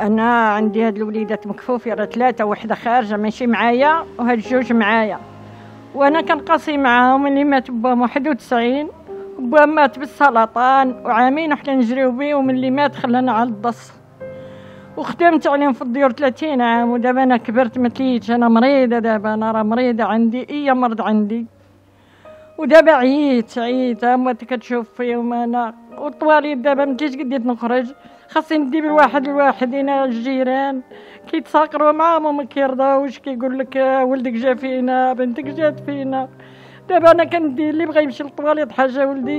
انا عندي هاد الوليدات مكفوفين، راه 3، وحده خارجه ماشي معايا وهاد 2 معايا، وانا كنقاسي معاهم. اللي مات باهم 91، وبا مات بالسرطان، وعامين وحنا نجريو بيه، ومن اللي مات خلانا على الضص. وخدمت عليهم في الديور 30 عام، ودابا انا كبرت ما تليتش، انا مريضه دابا، انا راه مريضه، عندي مرض عندي، ودابا عييت هما كتشوف فيهم انا. والطواليت دابا متيش قديت نخرج، خاصني ندي بالواحد الواحدين الجيران كيتساقروا معاهم وما كيرضاوش، كيقول لك ولدك جا فينا، بنتك جات فينا. دابا انا كندي اللي بغى يمشي للطواليت حاجه ولدي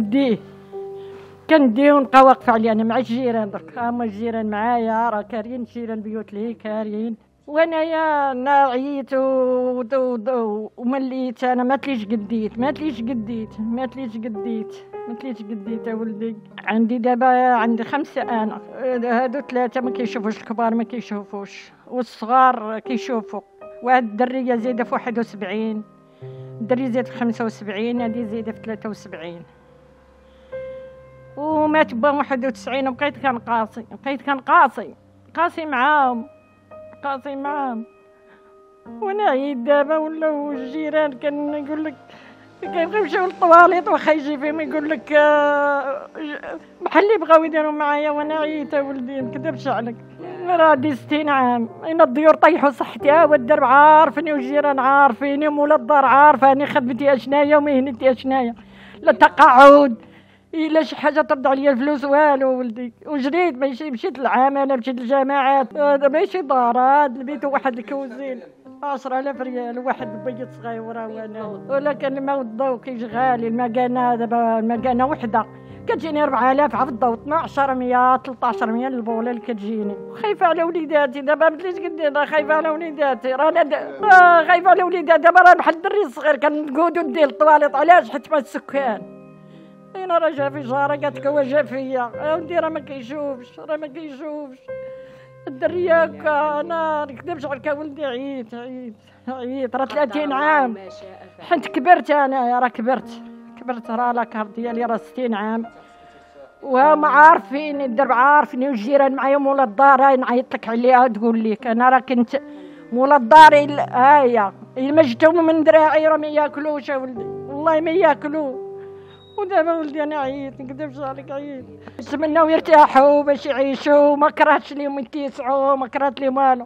كنديه ونبقى واقفه عليه انا مع الجيران. درك هما الجيران معايا، راه كاريين الجيران بيوت لي كاريين، وانايا انا عييت ومليت. انا ما تليش قديت يا ولدي. عندي دابا عندي 5 انا، هادو 3 ما كيشوفوش، الكبار ما كيشوفوش والصغار كيشوفوا. واحد الدريه زايده في 71، الدري زاد في 75، هادي زايده في 73. ومات با 91، وبقيت كنقاسي معاهم وانا عيد دابا. ولاو الجيران كنقول لك كيبغيو يمشيو للطواليط، واخا يجي فيهم يقول لك بحال اللي بغاو يديروا معايا، وانا عييت ولدي نكذبش عليك. راه دي 60 عام، انا الديور طيحوا صحتي، والدرب عارفني والجيران عارفيني ومولا الدار عارفاني خدمتي اشنايا ومهنتي اشنايا. لا تقاعد الا شي حاجه ترد عليا الفلوس والو ولدي. وجريت مشيت للعمل، مشيت للجامعات، هذا ماشي دار، هذا البيت واحد الكوزين 10,000 ريال، واحد بيت صغير وانا. ولكن الماء والضوء كيجي غالي. المكانه دابا المكانه وحده كتجيني 4000 على الضوء، 1200 1300 البوله اللي كتجيني. خايفه على وليداتي دابا، مليش قدي خايفه على وليداتي، رانا خايفه على وليداتي دابا. راه بحال الدري الصغير كنقودو ندير الطواليط، علاش؟ حيت ما السكان. انا راه جا في جاره قالت لك هو جا فيا، ودي راه ما كيشوفش الدريه هكا. انا نكذبش عليك ولدي، عييت راه 30 عام، حيت كبرت انا، راه كبرت راه لاكار ديالي راه 60 عام، وهم عارفين الدرب عارفني، والجيران معايا مولا الدار نعيط لك عليها تقول لك انا راه كنت مولا الدار. هايا ما جتهم من دراعي راه ما ياكلوش ولدي، والله ما ياكلوا. ودابا ولدي انا عييت، نكذبش عليك عييت. نتمناو يرتاحوا باش يعيشوا، ما كرهتش ليهم يتيسعوا، ما كرهت ليهم والو.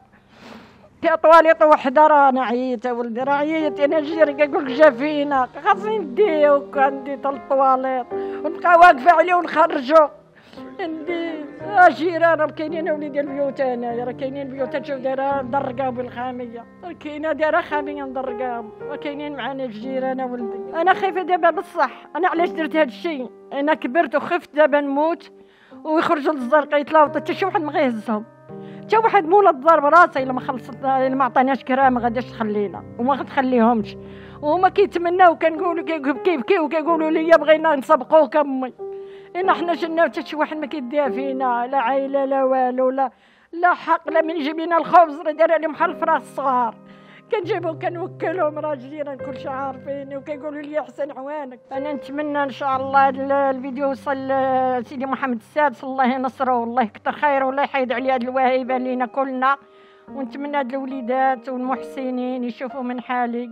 طواليط وحده راه انا عييت ولدي، راه عييت. انا الجيران كنقول لك جا فينا، خاصني نديه وكندي حتى للطواليط ونبقى واقفه عليه ونخرجوا ندي. جيران كاينين وليدي البيوت، انايا راه كاينين بيوت تشوف دايره مدرقه بالخاميه، كاينه دايره خاميه مدرقه، وكاينين معنا الجيران ولدي. انا خايفه دابا بصح. انا علاش درت هذا الشيء؟ انا كبرت وخفت دابا نموت ويخرجوا للزرقاء يتلاوطوا، حتى شي واحد ما غيهزهم، حتى واحد مولا الدار براسي الا ما خلصت، الا ما عطيناش كرام ما غاديش تخلينا وما غتخليهمش. وهما كيتمناو، كنقولوا كيبكيو وكيقولوا لي بغينا نسبقوك امي. إن حنا شلنا حتى شي واحد ما كيديها فينا، لا عائله لا والو، لا حق، لا من يجيب لنا الخبز راه داير عليهم بحال الفراس الصغار، كنجيبو كنوكلهم، راه الجيران كلشي عارفيني وكيقولوا لي احسن عوانك. انا نتمنى ان شاء الله الفيديو يوصل لسيدي محمد السادس، الله ينصره والله يكثر خيره، والله يحيد عليه هاد الواهبه لينا كلنا. ونتمنى هاد الوليدات والمحسنين يشوفوا من حالي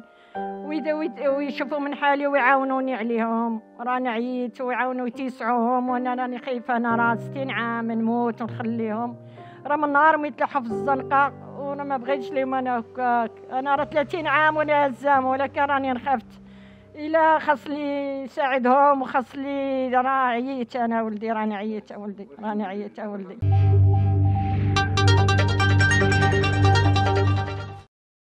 ويشوفوا من حالي ويعاونوني عليهم. راني عييت ويعاونوا يتيسعوهم، وانا راني خايفه، انا راه 60 عام نموت ونخليهم. راه من نهار ما يتلحوا في الزنقه، وانا ما بغيتش ليهم انا هكاك. انا راه 30 عام وانا هزام، ولكن راني نخفت الا خاص لي يساعدهم، وخاص لي. راه عييت انا ولدي، راني عييت ولدي.